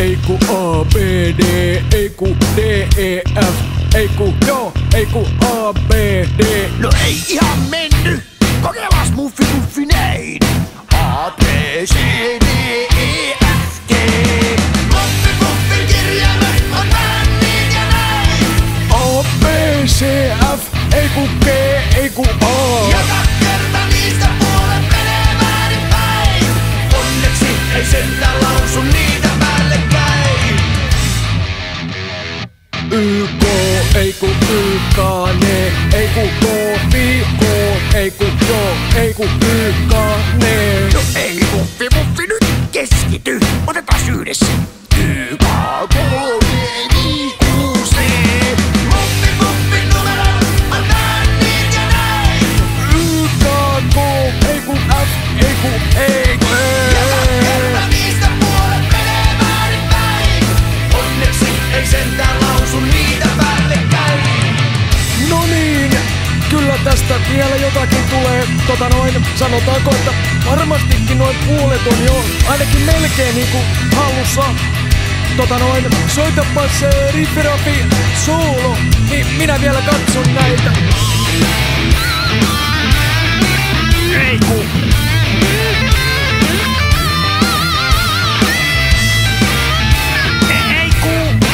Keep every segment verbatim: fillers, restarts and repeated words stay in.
ei ku A, B, D, ei ku D, E, F, ei ku joo, ei ku A, B, D. No ei ihan menny, kokeilas muffi muffi näin. A, B, C, D, E, F, G. Muffi muffi kirjaimet on vähän niin ja näin. A, B, C, F, ei ku G, ei ku A. Joka kerta niistä puolet menee väärinpäin. Onneksi ei sentään lausu niitä päällekkäin. Y, K, ei ku Y, K, N, ei ku K, V, K, ei ku joo, ei ku Y, K, N. No ei muffi muffi nyt keskity, otetaan yhdessä. Y, K, K, N, I, Q, C. Muffi muffi numero on näin niin ja näin. Y, K, K, ei ku F, ei ku E, ku Joka kerta niistä puolet menee väärinpäin. Onneksi ei sentään lausu niitä päällekkäin. No niin, kyllä tästä vielä jotakin tulee, tota noin, sanotaanko, että varmastikin noin puolet on jo ainakin melkein niinku hallussa. Tota noin, soitapas se riffirapi soolo, niin minä vielä katson näitä. Ei ku. Ei ku.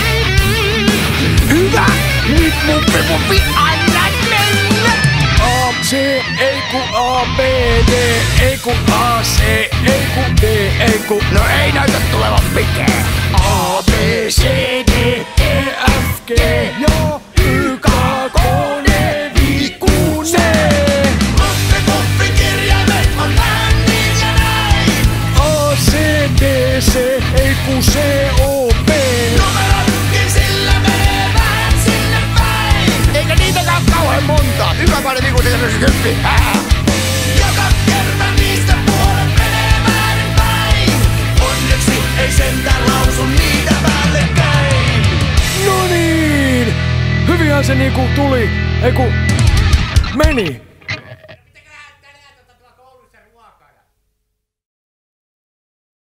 Hyvä! Nyt muffi muffi anna mennä! A, C, ei ku A, B, D, ei ku A, C, ei ku D, ei ku. No ei näytä tulevan mikään. A, B, C, D, E, F, G, Joo, Y, K, K, K, D, V, Q, C. Muffi muffi kirjaimet on vähän niin ja näin. A, C, D, C, ei ku C, O, B. Numerotkin sillä menee vähän sinne päin. Eikä niitäkään kauhean monta. Hyvä paljon niinku tietysti kymppi. Joka kerta niistä puolet menee väärinpäin. Onneksi ei sentään lausu niitä päällekkäin. No niin, hyvinhän se niinku tuli, ei ku meni.